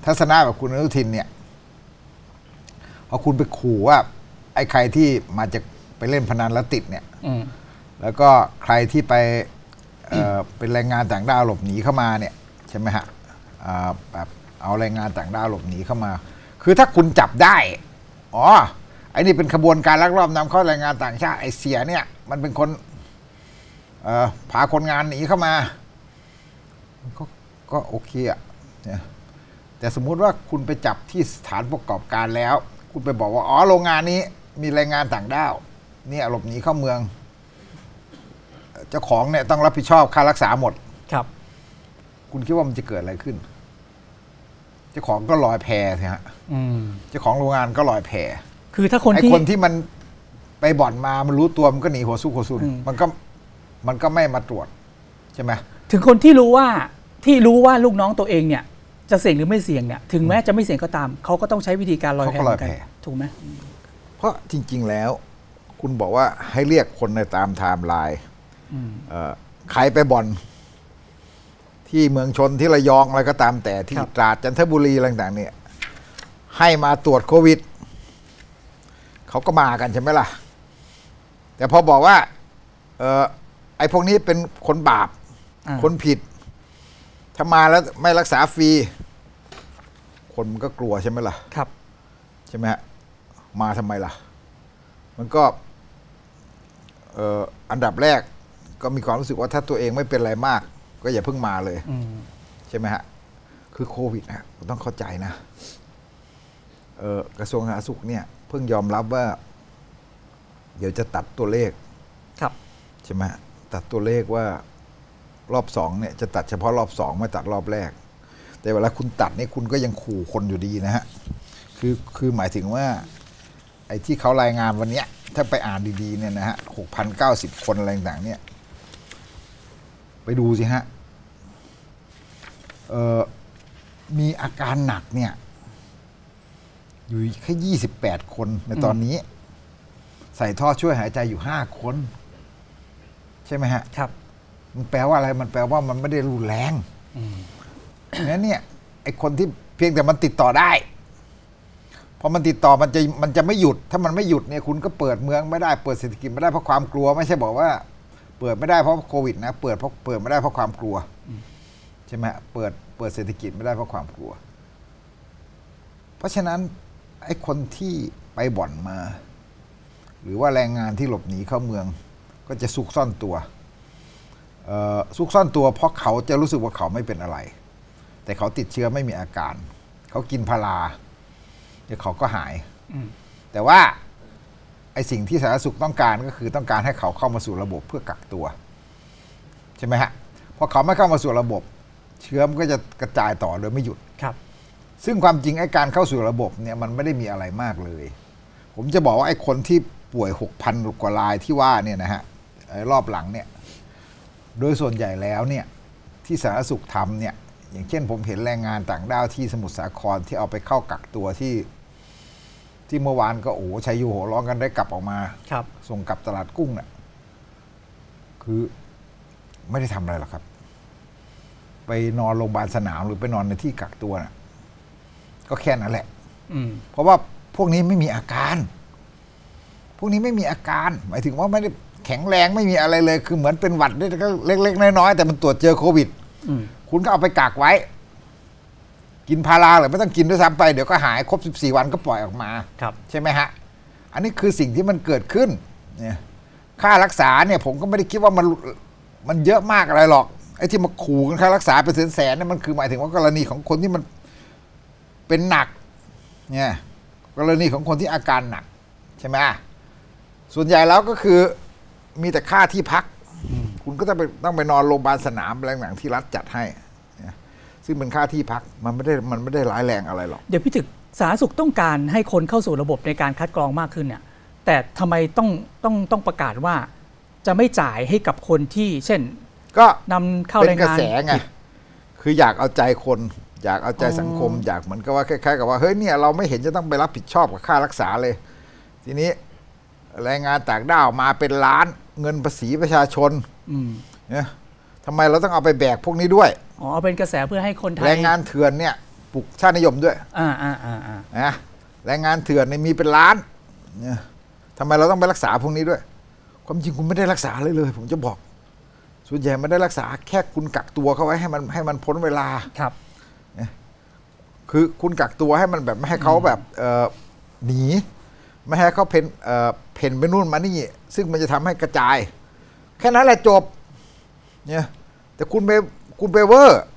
ทัศนะแบบคุณอนุทินเนี่ยพอคุณไปขู่ว่าไอ้ใครที่มาจากไปเล่นพนันแล้วติดเนี่ยแล้วก็ใครที่ไปเป็นแรงงานต่างด้าวหลบหนีเข้ามาเนี่ยใช่ไหมฮะแบบเอาแรงงานต่างด้าวหลบหนีเข้ามาคือถ้าคุณจับได้อ๋อไอ้นี่เป็นขบวนการลักลอบนำเข้าแรงงานต่างชาติไอ้เสียเนี่ยมันเป็นคนพาคนงานหนีเข้ามาก็โอเคอ่ะแต่สมมุติว่าคุณไปจับที่สถานประกอบการแล้วคุณไปบอกว่าอ๋อโรงงานนี้มีแรงงานต่างด้าวเนี่ยหลบหนีเข้าเมืองเจ้าของเนี่ยต้องรับผิดชอบค่ารักษาหมดครับคุณคิดว่ามันจะเกิดอะไรขึ้นเจ้าของก็ลอยแพสิฮะเจ้าของโรงงานก็ลอยแพคือถ้าคนที่มันไปบ่อนมามันรู้ตัวมันก็หนีหัวสู้หัวซุนมันก็ไม่มาตรวจใช่ไหมถึงคนที่รู้ว่าลูกน้องตัวเองเนี่ยจะเสี่ยงหรือไม่เสี่ยงเนี่ยถึงแม้จะไม่เสี่ยงก็ตามเขาก็ต้องใช้วิธีการลอยแพถูกไหมเพราะจริงๆแล้วคุณบอกว่าให้เรียกคนในตามไทม์ไลน์ใครไปบ่อนที่เมืองชนที่ระยองอะไรก็ตามแต่ที่ตราดจันทบุรีอะไรต่างๆเนี่ยให้มาตรวจโควิดเขาก็มากันใช่ไหมล่ะแต่พอบอกว่าไอ้พวกนี้เป็นคนบาปคนผิดถ้ามาแล้วไม่รักษาฟรีคนมันก็กลัวใช่ไหมล่ะครับใช่ไหมฮะมาทำไมล่ะมันก็อันดับแรกก็มีความรู้สึกว่าถ้าตัวเองไม่เป็นอะไรมากก็อย่าเพิ่งมาเลยใช่ไหมฮะคือโควิดนะต้องเข้าใจนะกระทรวงสาธารณสุขเนี่ยเพิ่งยอมรับว่าเดี๋ยวจะตัดตัวเลขครับใช่ไหมตัดตัวเลขว่ารอบ2เนี่ยจะตัดเฉพาะรอบ2ไม่ตัดรอบแรกแต่เวลาคุณตัดนี่คุณก็ยังขู่คนอยู่ดีนะฮะคือหมายถึงว่าไอ้ที่เขารายงานวันนี้ถ้าไปอ่านดีๆเนี่ยนะฮะ6,090 คนอะไรต่างๆเนี่ยไปดูสิฮะมีอาการหนักเนี่ยอยู่แค่28 คนในตอนนี้ใส่ท่อช่วยหายใจอยู่5 คนใช่ไหมฮะครับมันแปลว่าอะไรมันแปลว่ามันไม่ได้รุนแรงงั้นเนี่ยไอ้คนที่เพียงแต่มันติดต่อได้พอมันติดต่อมันจะไม่หยุดถ้ามันไม่หยุดเนี่ยคุณก็เปิดเมืองไม่ได้เปิดเศรษฐกิจไม่ได้เพราะความกลัวไม่ใช่บอกว่าเปิดไม่ได้เพราะโควิดนะเปิดไม่ได้เพราะความกลัวใช่ไหมเปิดเศรษฐกิจไม่ได้เพราะความกลัวเพราะฉะนั้นไอ้คนที่ไปบ่อนมาหรือว่าแรงงานที่หลบหนีเข้าเมืองก็จะซุกซ่อนตัวซุกซ่อนตัวเพราะเขาจะรู้สึกว่าเขาไม่เป็นอะไรแต่เขาติดเชื้อไม่มีอาการเขากินพาราเดี๋ยวเขาก็หายแต่ว่าไอ้สิ่งที่สาธารณสุขต้องการก็คือต้องการให้เขาเข้ามาสู่ระบบเพื่อกักตัวใช่ไหมฮะพอเขาไม่เข้ามาสู่ระบบเชื้อมันก็จะกระจายต่อโดยไม่หยุดครับซึ่งความจริงไอ้การเข้าสู่ระบบเนี่ยมันไม่ได้มีอะไรมากเลยผมจะบอกว่าไอ้คนที่ป่วย 6,000 กว่ารายที่ว่าเนี่ยนะฮะรอบหลังเนี่ยโดยส่วนใหญ่แล้วเนี่ยที่สาธารณสุขทำเนี่ยอย่างเช่นผมเห็นแรงงานต่างด้าวที่สมุทรสาครที่เอาไปเข้ากักตัวที่เมื่อวานก็โอ้ชัยยูโหร้องกันได้กลับออกมาครับส่งกลับตลาดกุ้งน่ะคือไม่ได้ทำอะไรหรอกครับไปนอนโรงพยาบาลสนามหรือไปนอนในที่กักตัวน่ะก็แค่นั้นแหละเพราะว่าพวกนี้ไม่มีอาการพวกนี้ไม่มีอาการหมายถึงว่าไม่ได้แข็งแรงไม่มีอะไรเลยคือเหมือนเป็นหวัดเล็กๆน้อยๆแต่มันตรวจเจอโควิดคุณก็เอาไปกักไว้กินพาราหรือไม่ต้องกินด้วยซ้ำไปเดี๋ยวก็หายครบ14 วันก็ปล่อยออกมาใช่ไหมฮะอันนี้คือสิ่งที่มันเกิดขึ้นเนี่ยค่ารักษาเนี่ยผมก็ไม่ได้คิดว่ามันเยอะมากอะไรหรอกไอ้ที่มาขู่กันค่ารักษาเป็นแสนๆเนี่ยมันคือหมายถึงว่ากรณีของคนที่มันเป็นหนักเนี่ยกรณีของคนที่อาการหนักใช่ไหมส่วนใหญ่แล้วก็คือมีแต่ค่าที่พักคุณก็ต้องไปนอนโรงพยาบาลสนามอะไรต่างๆที่รัฐจัดให้ซึ่งเป็นค่าที่พักมันไม่ได้ร้ายแรงอะไรหรอกเดี๋ยวพี่ถึกสาธารณสุขต้องการให้คนเข้าสู่ระบบในการคัดกรองมากขึ้นเนี่ยแต่ทำไมต้องประกาศว่าจะไม่จ่ายให้กับคนที่เช่นก็นำเข้าแรงงานเป็นกระแสไงคืออยากเอาใจคนอยากเอาใจสังคมอยากเหมือนกับว่าคล้ายๆกับว่าเฮ้ยเนี่ยเราไม่เห็นจะต้องไปรับผิดชอบกับค่ารักษาเลยทีนี้แรงงานต่างด้าวมาเป็นล้านเงินภาษีประชาชนเนี่ยทำไมเราต้องเอาไปแบกพวกนี้ด้วยอ๋อเป็นกระแสเพื่อให้คนไทยแรงงานเถื่อนเนี่ยปลุกชาตินิยมด้วยนะแรงงานเถื่อนในมีเป็นล้านเนี่ยทำไมเราต้องไปรักษาพวกนี้ด้วยความจริงคุณไม่ได้รักษาเลยผมจะบอกส่วนใหญ่ไม่ได้รักษาแค่คุณกักตัวเขาไว้ให้มันพ้นเวลาครับคือคุณกักตัวให้มันแบบไม่ให้เขาแบบหนีไม่ให้เขาเพ่นไปนู่นมานี่ซึ่งมันจะทำให้กระจายแค่นั้นแหละจบเนี่ยแต่คุณไปเวอร์